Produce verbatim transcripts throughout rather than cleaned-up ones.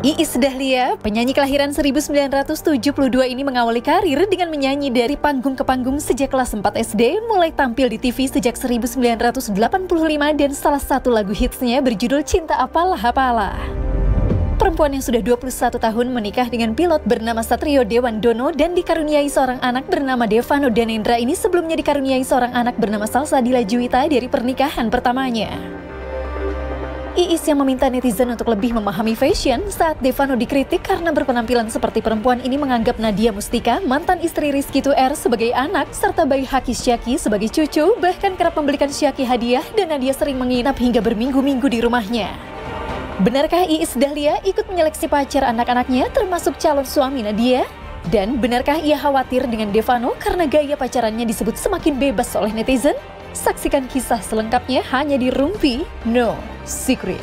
Iis Dahlia, penyanyi kelahiran seribu sembilan ratus tujuh puluh dua ini mengawali karir dengan menyanyi dari panggung ke panggung sejak kelas empat S D, mulai tampil di T V sejak seribu sembilan ratus delapan puluh lima dan salah satu lagu hitsnya berjudul Cinta Apalah Apalah. Perempuan yang sudah dua puluh satu tahun menikah dengan pilot bernama Satrio Dewandono dan dikaruniai seorang anak bernama Devano Danendra ini sebelumnya dikaruniai seorang anak bernama Salsabila Juwita dari pernikahan pertamanya. Iis yang meminta netizen untuk lebih memahami fashion saat Devano dikritik karena berpenampilan seperti perempuan ini menganggap Nadia Mustika, mantan istri Rizky Tuer sebagai anak, serta bayi Haki Syaki sebagai cucu, bahkan kerap membelikan Syaki hadiah dan Nadia sering menginap hingga berminggu-minggu di rumahnya. Benarkah Iis Dahlia ikut menyeleksi pacar anak-anaknya termasuk calon suami Nadia? Dan benarkah ia khawatir dengan Devano karena gaya pacarannya disebut semakin bebas oleh netizen? Saksikan kisah selengkapnya hanya di Rumpi No Secret.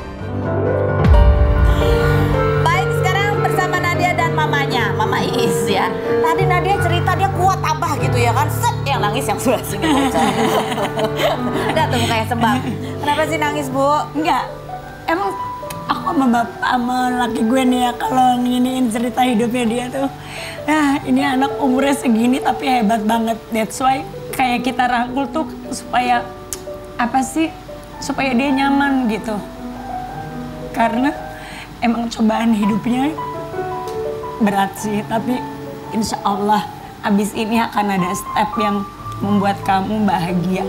Baik, sekarang bersama Nadia dan mamanya, Mama Iis ya. Tadi Nadia cerita dia kuat abah gitu ya kan. Set, yang nangis yang sudah sini. Ada tuh mukanya sembang. Kenapa sih nangis, Bu? Enggak, emang aku sama bapak sama laki gue nih ya kalau nginiin cerita hidupnya dia tuh. Nah, ini anak umurnya segini tapi hebat banget. That's why kayak kita rangkul tuh supaya apa sih, supaya dia nyaman gitu. Karena emang cobaan hidupnya berat sih, tapi insya Allah abis ini akan ada step yang membuat kamu bahagia.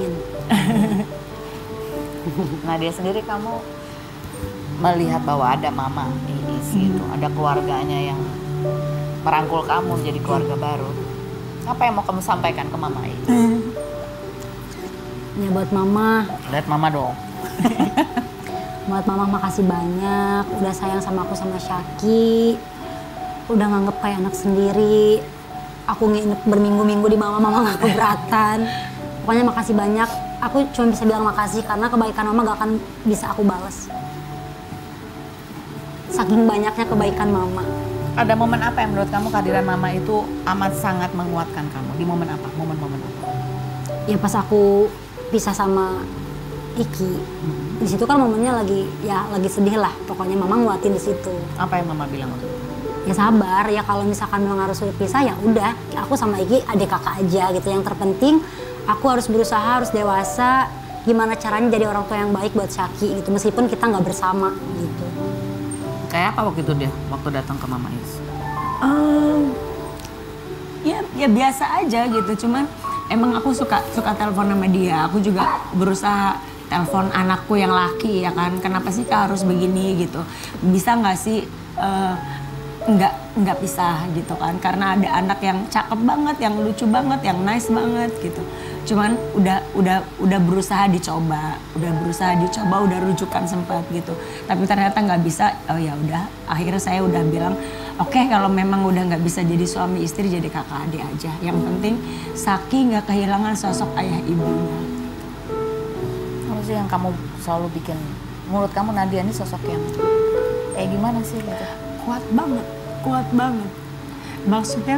Nadia sendiri, kamu melihat bahwa ada Mama Iis hmm. itu, ada keluarganya yang merangkul kamu menjadi keluarga baru. Apa yang mau kamu sampaikan ke Mama Iis? Hmm. Ya buat Mama. Lihat Mama dong. Buat Mama makasih banyak, udah sayang sama aku sama Syaki. Udah nganggep kayak anak sendiri. Aku nginep berminggu-minggu di Mama, Mama gak keberatan. Pokoknya makasih banyak. Aku cuma bisa bilang makasih karena kebaikan Mama gak akan bisa aku balas. Saking banyaknya kebaikan Mama. Ada momen apa yang menurut kamu kehadiran Mama itu amat sangat menguatkan kamu? Di momen apa? Momen-momen apa? Ya pas aku pisah sama Iki. Hmm. Di situ kan momennya lagi ya lagi sedih lah. Pokoknya Mama nguatin di situ. Apa yang Mama bilang waktu itu? Ya sabar, ya kalau misalkan memang harus pisah ya udah. Aku sama Iki adik kakak aja gitu. Yang terpenting aku harus berusaha, harus dewasa. Gimana caranya jadi orang tua yang baik buat Syaki gitu. Meskipun kita nggak bersama gitu. Kayak apa waktu itu dia, waktu datang ke Mama Iis? Um, ya, ya biasa aja gitu, cuman emang aku suka suka telepon sama dia. Aku juga berusaha telepon anakku yang laki ya kan. Kenapa sih Kak harus begini gitu? Bisa nggak sih uh, nggak nggak pisah gitu kan? Karena ada anak yang cakep banget, yang lucu banget, yang nice banget gitu. Cuman udah udah udah berusaha dicoba, udah berusaha dicoba, udah rujukan sempat gitu. Tapi ternyata nggak bisa. Oh ya udah, akhirnya saya udah bilang, oke okay, kalau memang udah nggak bisa jadi suami istri, jadi kakak adik aja. Yang penting Syaki nggak kehilangan sosok ayah ibunya. Apa sih yang kamu selalu bikin? Menurut kamu Nadia ini sosok yang kayak gimana sih gitu? Kuat banget, kuat banget. Maksudnya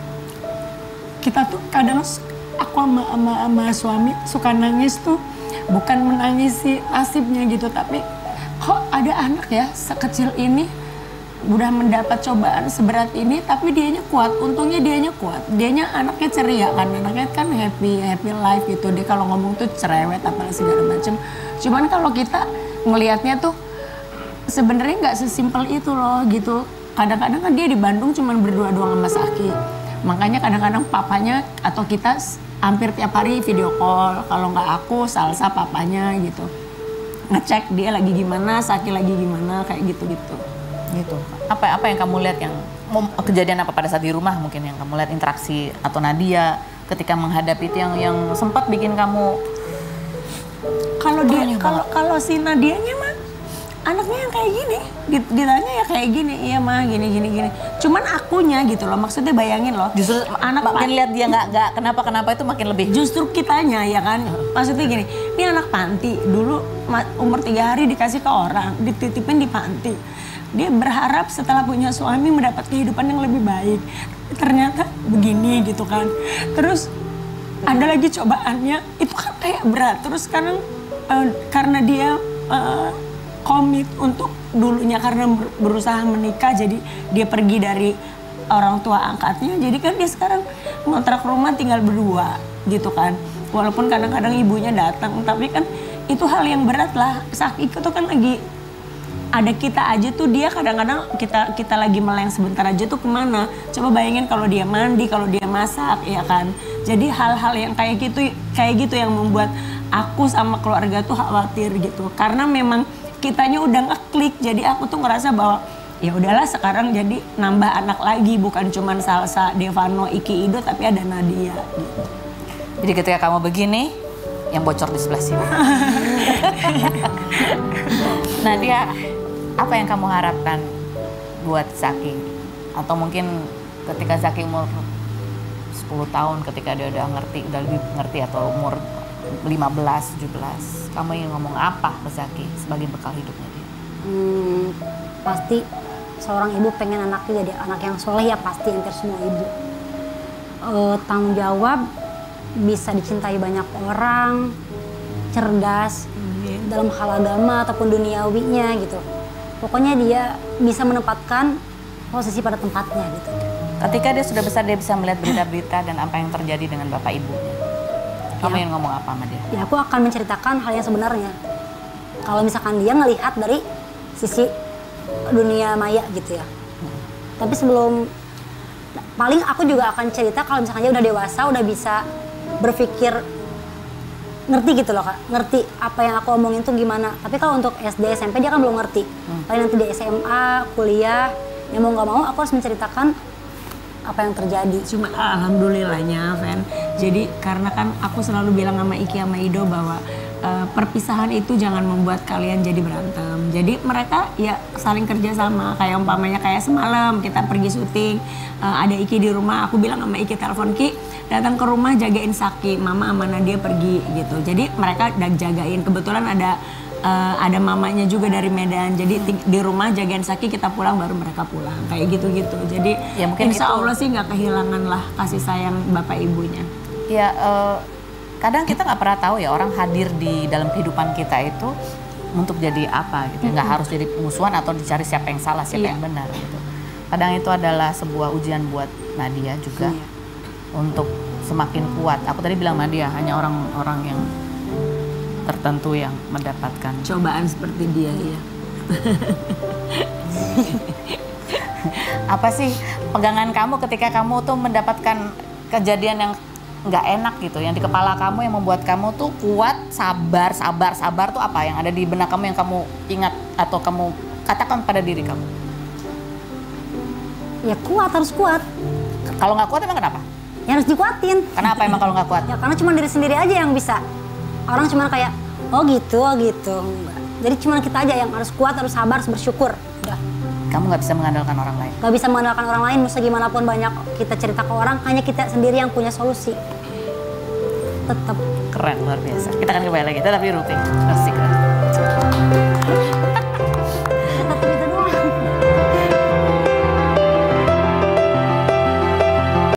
kita tuh kadang aku sama, sama, sama suami suka nangis tuh bukan menangisi nasibnya gitu, tapi kok ada anak ya sekecil ini udah mendapat cobaan seberat ini tapi dianya kuat. Untungnya dianya kuat, dianya anaknya ceria kan, anaknya kan happy happy life gitu. Dia kalau ngomong tuh cerewet apalah segala macem. Cuman kalau kita ngelihatnya tuh sebenarnya nggak sesimpel itu loh gitu. Kadang-kadang kan dia di Bandung cuman berdua doang sama Syaki. Makanya kadang-kadang papanya atau kita hampir tiap hari video call. Kalau nggak aku, Salsa papanya gitu. Ngecek dia lagi gimana, Syaki lagi gimana, kayak gitu-gitu. Gitu. Apa apa yang kamu lihat yang kejadian apa pada saat di rumah mungkin yang kamu lihat interaksi atau Nadia ketika menghadapi itu yang yang sempat bikin kamu kalau dia kalau kalau si Nadianya mah anaknya yang kayak gini, ditanya ya kayak gini, iya mah gini gini gini. Cuman akunya gitu loh, maksudnya bayangin loh. Justru anak makin lihat dia nggak nggak kenapa kenapa itu makin lebih. Justru kitanya ya kan, maksudnya gini, ini anak panti dulu umur tiga hari dikasih ke orang, dititipin di panti. Dia berharap setelah punya suami mendapat kehidupan yang lebih baik. Ternyata begini gitu kan. Terus ada lagi cobaannya, itu kayak berat. Terus sekarang uh, karena dia uh, komit untuk dulunya karena berusaha menikah jadi dia pergi dari orang tua angkatnya, jadi kan dia sekarang ngontrak rumah tinggal berdua gitu kan. Walaupun kadang-kadang ibunya datang, tapi kan itu hal yang berat lah. Sakit itu kan lagi ada kita aja tuh, dia kadang-kadang kita kita lagi meleng sebentar aja tuh kemana. Coba bayangin kalau dia mandi, kalau dia masak, ya kan. Jadi hal-hal yang kayak gitu kayak gitu yang membuat aku sama keluarga tuh khawatir gitu. Karena memang kitanya udah ngeklik, jadi aku tuh ngerasa bahwa ya udahlah sekarang jadi nambah anak lagi, bukan cuman Salsa, Devano, Iki, Ido, tapi ada Nadia gitu. Jadi ketika kamu begini, yang bocor di sebelah sini. Nadia, apa yang kamu harapkan buat Zaki? Atau mungkin ketika Zaki umur sepuluh tahun, ketika dia udah ngerti, udah lebih ngerti, atau umur lima belas, tujuh belas, kamu ingin ngomong apa ke Zaki sebagai bekal hidupnya dia? Hmm, pasti seorang ibu pengen anaknya jadi anak yang soleh, ya pasti hampir semua ibu. Uh, tanggung jawab, bisa dicintai banyak orang, cerdas hmm. dalam hal agama ataupun duniawinya gitu. Pokoknya dia bisa menempatkan posisi pada tempatnya gitu. Ketika dia sudah besar, dia bisa melihat berita-berita dan apa yang terjadi dengan bapak ibunya. Kamu ya, ingin ngomong apa sama dia? Ya aku akan menceritakan hal yang sebenarnya. Kalau misalkan dia ngelihat dari sisi dunia maya gitu ya. Hmm. Tapi sebelum, paling aku juga akan cerita kalau misalkan dia udah dewasa, udah bisa berpikir ngerti gitu loh Kak, ngerti apa yang aku omongin tuh gimana. Tapi kalau untuk S D, S M P dia kan belum ngerti. Hmm. Paling nanti di S M A, kuliah, ya mau nggak mau aku harus menceritakan apa yang terjadi. Cuma alhamdulillahnya, Fen. Jadi karena kan aku selalu bilang sama Iki sama Ido bahwa uh, perpisahan itu jangan membuat kalian jadi berantem. Jadi mereka ya saling kerjasama. Kayak umpamanya kayak semalam kita pergi syuting, uh, ada Iki di rumah. Aku bilang sama Iki, telepon Ki, datang ke rumah jagain Zaki. Mama sama Nadia pergi gitu. Jadi mereka udah jagain. Kebetulan ada Uh, ada mamanya juga dari Medan, jadi di rumah jagain Zaki, kita pulang baru mereka pulang, kayak gitu-gitu. Jadi ya mungkin insya itu, Allah sih nggak kehilangan lah kasih sayang bapak ibunya. Ya uh, kadang kita nggak pernah tahu ya orang hadir di dalam kehidupan kita itu untuk jadi apa gitu, nggak mm-hmm. harus jadi musuhan atau dicari siapa yang salah siapa yeah. yang benar gitu. Kadang itu adalah sebuah ujian buat Nadia juga yeah. untuk semakin kuat. Aku tadi bilang Nadia hanya orang-orang yang tertentu yang mendapatkan cobaan seperti dia ya. Apa sih pegangan kamu ketika kamu tuh mendapatkan kejadian yang nggak enak gitu, yang di kepala kamu yang membuat kamu tuh kuat, sabar, sabar, sabar tuh apa yang ada di benak kamu yang kamu ingat atau kamu katakan pada diri kamu? Ya kuat, harus kuat. Kalau nggak kuat emang kenapa? Ya harus dikuatin. Kenapa emang kalau nggak kuat? Ya karena cuma diri sendiri aja yang bisa. Orang cuma kayak, oh gitu, oh gitu. Enggak. Jadi cuma kita aja yang harus kuat, harus sabar, harus bersyukur. Udah. Kamu nggak bisa mengandalkan orang lain? Nggak bisa mengandalkan orang lain, musa gimana pun banyak kita cerita ke orang, hanya kita sendiri yang punya solusi. Tetap. Keren, luar biasa. Kita akan kembali lagi, tapi Rupi. Asik.